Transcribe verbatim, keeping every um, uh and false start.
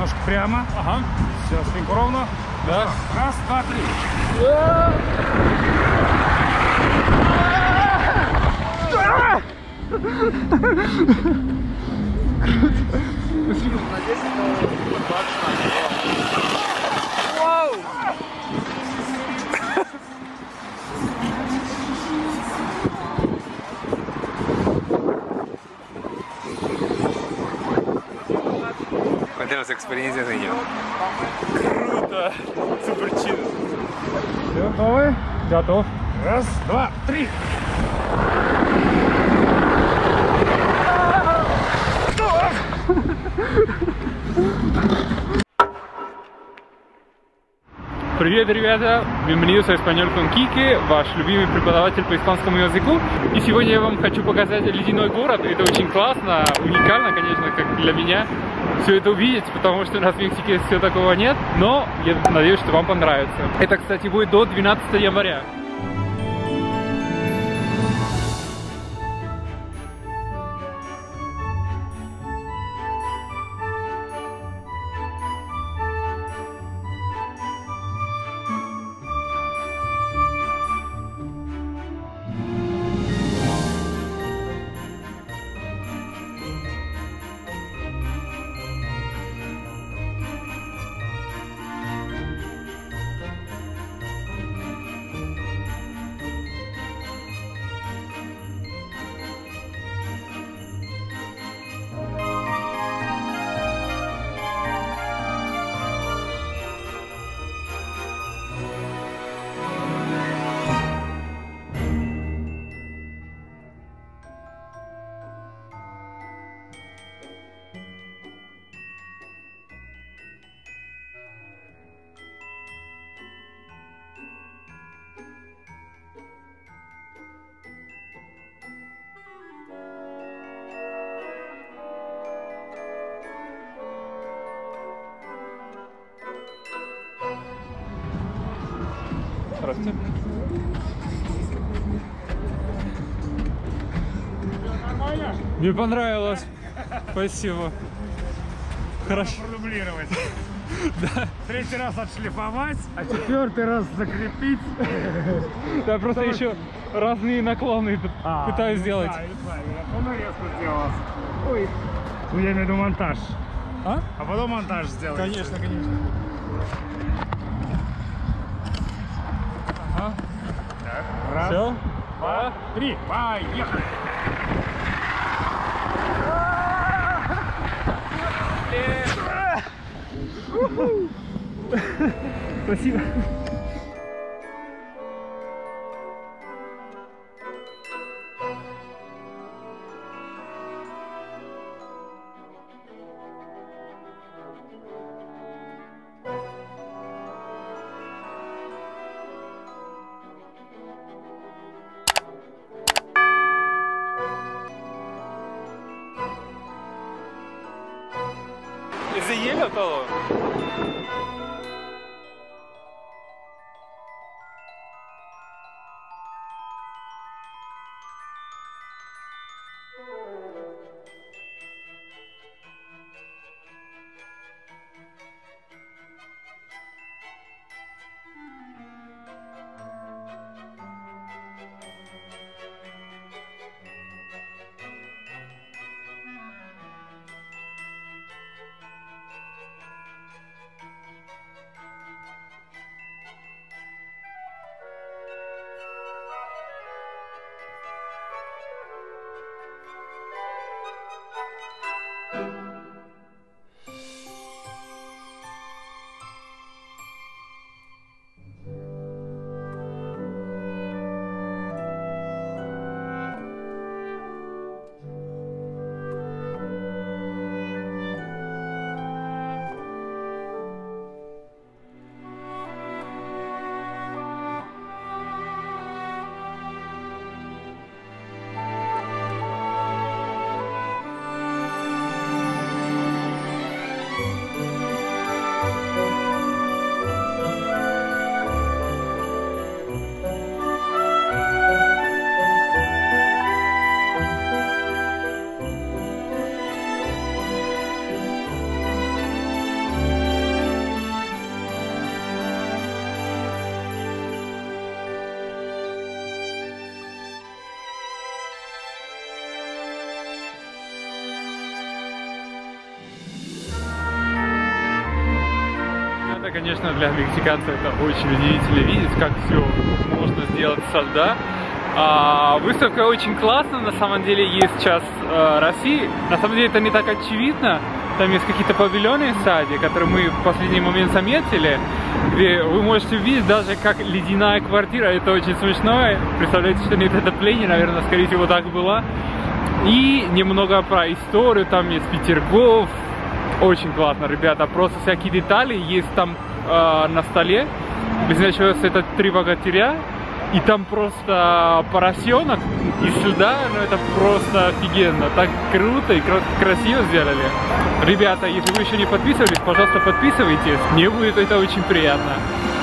ножку прямо. Ага. Все, спинку ровно. Да. Раз, два, три. Cuéntanos su experiencia, señor. Круто. Супер чил. Все, готовы? Готов. Раз, два, три. Привет, ребята! Bienvenidos a Español con Kike, ваш любимый преподаватель по испанскому языку. И сегодня я вам хочу показать ледяной город. Это очень классно, уникально, конечно, как для меня, все это увидеть, потому что у нас в Мексике все такого нет. Но я надеюсь, что вам понравится. Это, кстати, будет до двенадцатого января. Здравствуйте. Мне понравилось. Спасибо. Хорошо. Продублировать. Да. Третий раз отшлифовать, а четвертый раз закрепить. Да, просто еще разные наклоны А, пытаюсь ну сделать. Да, правильно. Он резко сделал. Ой. Ну, я имею в виду монтаж. А? А потом монтаж сделать. Конечно, конечно. Ага. Так, раз, Все? два, три. Поехали. Спасибо. Из-за еля todo. конечно, для мексиканцев это очень удивительно видеть, как все можно сделать со льда. А, выставка очень классная, на самом деле есть сейчас э, России. На самом деле это не так очевидно. Там есть какие-то павильоны в саде, которые мы в последний момент заметили, где вы можете увидеть даже как ледяная квартира. Это очень смешно. Представляете, что нет отопления, наверное, скорее всего так было. И немного про историю, там есть Петергоф. Очень классно, ребята, просто всякие детали есть там э, на столе. Без начала это три богатыря. И там просто поросенок из льда, ну это просто офигенно. Так круто и красиво сделали. Ребята, если вы еще не подписывались, пожалуйста, подписывайтесь. Мне будет это очень приятно.